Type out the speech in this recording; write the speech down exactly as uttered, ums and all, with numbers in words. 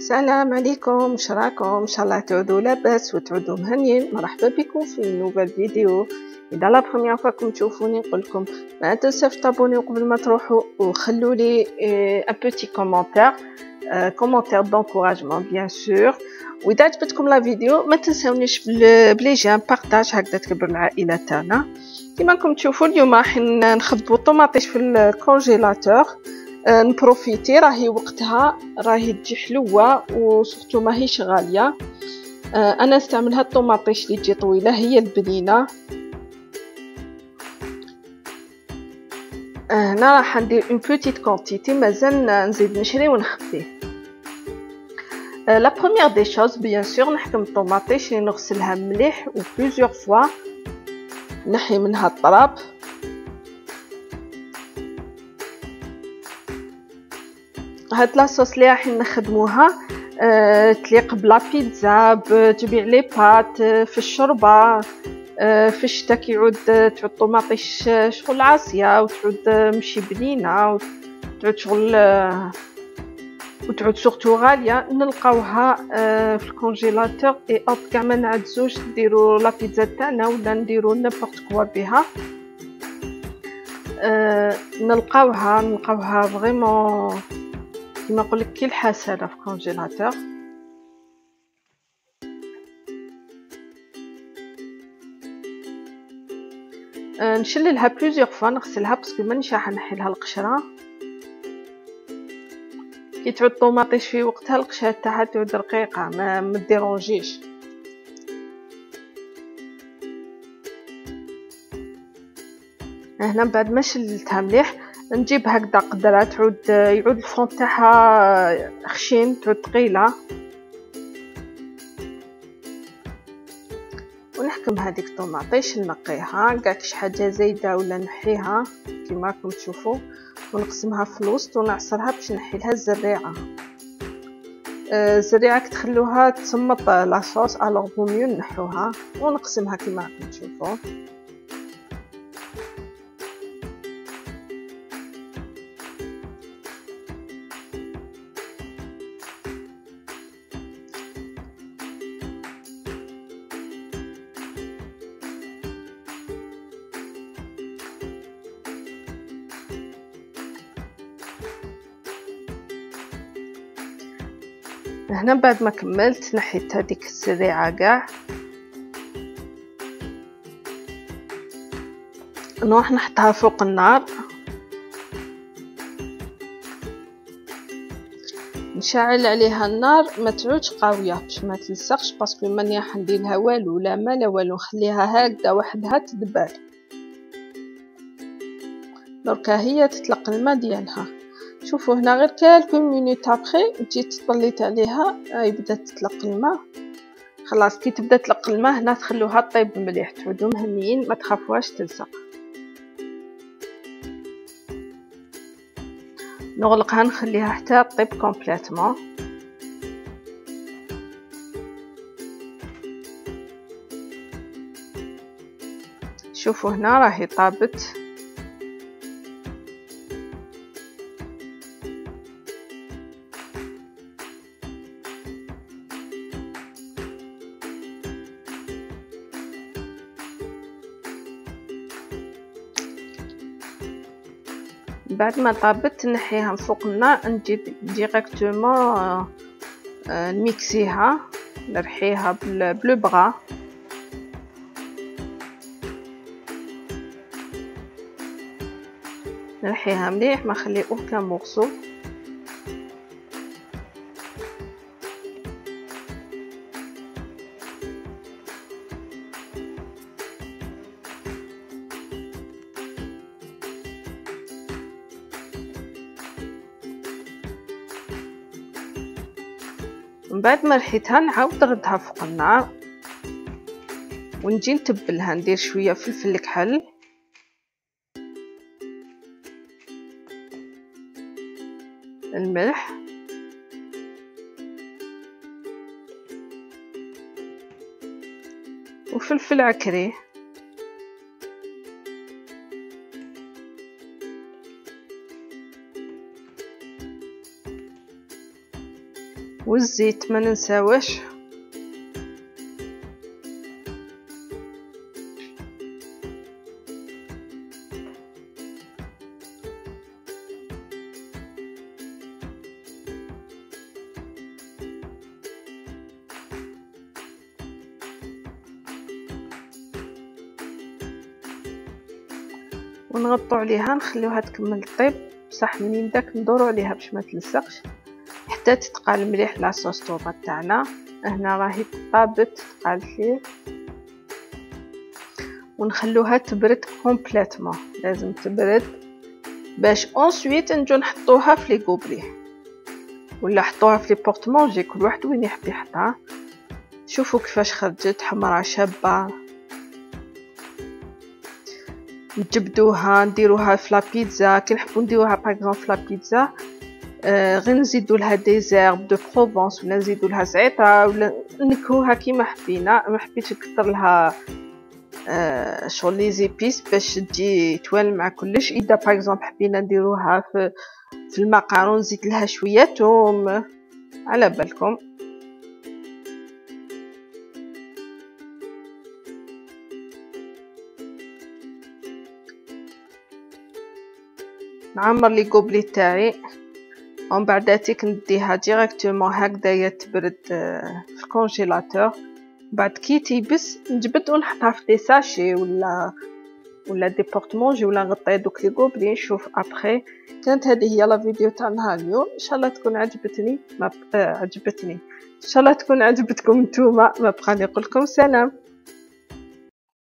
السلام عليكم، واش راكم؟ ان شاء الله تعودوا لاباس وتعودوا مهنيين. مرحبا بكم في نوفال فيديو. اذا لا بروميير فوا كنتم تشوفوني نقول لكم ما تنساوش تابونيو قبل ما تروحوا وخلوا لي ان بوتي كومونتير كومونتير دونكوراجمون بيان سور. واذا عجبتكم لا فيديو ما تنساونيش بلي جيم بارطاج هكذا تكبر العائله تاعنا. كما راكم تشوفوا اليوم راح نخبطوا الطوماطيش في الكونجيلاتور نبروفيتي، راهي وقتها راهي تجي حلوه وسورتو ماهيش غاليه. انا استعمل هاد الطوماطيش اللي تجي طويله هي البنينه. هنا راح ندير اون بوتيت كونتيتي، مازال نزيد نشري ونخبيه. لا بروميير دي شوز بيان سور نحكم الطوماطيش اللي نغسلها مليح و بليزيور فوا، نحي منها التراب. هاد لاصوص اللي راح نخدموها أه تليق بلا بيتزا، بجميع لي بات، في الشوربه، أه في الشتا كيعود تعود طوماطيش شغل عاصيه وتعود مشي بنينه وتعود شغل أه وتعود سورتو غاليه. نلقاوها أه في الكونجيلاتور اي اوب كاع ما نعدزوش نديرو لا بيتزا تاعنا ولا نديرو نيمبورط كوا بها. أه نلقاوها نلقاوها فريمون كما نقولك كي الحسنه في الكونجيلاتور. أه نشللها بليزيور فوا، نغسلها باسكو مانيش راح نحي لها القشره. كي تعود طوماطيش في وقتها القشره تاعها تعود رقيقه ما مديرونجيش. هنا بعد ما شللتها مليح نجيب هكذا قدره تعود يعود الفون تاعها خشين، تعود ثقيله، ونحكم هذيك الطوماطيش نقيها كاع كش حاجه زايده ولا نحيها كما راكم تشوفوا، ونقسمها في الوسط ونعصرها باش نحي لها الزريعه. الزريعه تخلوها تصمط لاصوص الوغ بو ميو نحوها ونقسمها كما راكم تشوفوا. هنا بعد ما كملت نحيت هذيك الزريعه كاع، نروح نحطها فوق النار، نشعل عليها النار ما تعودش قويه باش ما تلصقش، باسكو ماني راح ندير لها والو لا ما لا والو، نخليها هكذا وحدها تدبل. دركا هي تطلق الماء ديالها. شوفوا هنا غير كالكو مينوت ابري جيت طليت عليها هاي بدات تطلق الماء. خلاص كي تبدا تطلق الماء هنا تخلوها طيب مليح، تعودوا مهنيين ما تخافوهاش تلصق. نغلقها نخليها حتى طيب كومبليتمون. شوفوا هنا راهي طابت. بعد ما طابت نحيها من فوق النار، نجيب ديريكتومون نميكسيها، نرحيها بلو بغا. نرحيها مليح ما نخلي اوكان مورسو. من بعد ما رحيتها نعاود نردها فوق النار ونجي نتبلها، ندير شويه فلفل كحل، الملح، وفلفل عكري. والزيت ما ننساوش. ونغطوا عليها نخليوها تكمل طيب، بصح منين داك ندوروا عليها باش ما تلصقش حتى تتقال مليح لاصوص طوماط تاعنا. هنا راهي طابت تقالت لي، ونخلوها تبرد كومبليتمون، لازم تبرد باش اونسويت نجو نحطوها في لي غوبلي ولا حطوها في لي بورطمونجي، كل واحد وين يحب يحطها. شوفوا كيفاش خرجت حمرا شابه. نجبدوها نديروها في لا بيتزا، كي نحبوا نديروها باغ في لا بيتزا آه غير نزيدوا لها دي زيرب دو بروفونس ولا نزيدوا لها زعتر ولا نكهوها كيما حبينا. ما حبيتش نكثر لها آه شغل لي زيبيس باش تجي توالم مع كلش. اذا باغ حبينا نديروها في في المقارون نزيد لها شويه توم على بالكم. نعمر لي غوبلي تاعي ومن بعداتيك نديها ديريكتومون هكذايا تبرد في الكونجيلاتور. بعد كي تيبس نجبد ونحطها في دي ساشي ولا ولا دي بورطمونجي ولا نغطي دوك لي غوبلي نشوف ابري. كانت هذه هي لا فيديو تاع نهار اليوم، ان شاء الله تكون عجبتني ما آه عجبتني ان شاء الله تكون عجبتكم نتوما. ما بقى نقول لكم سلام.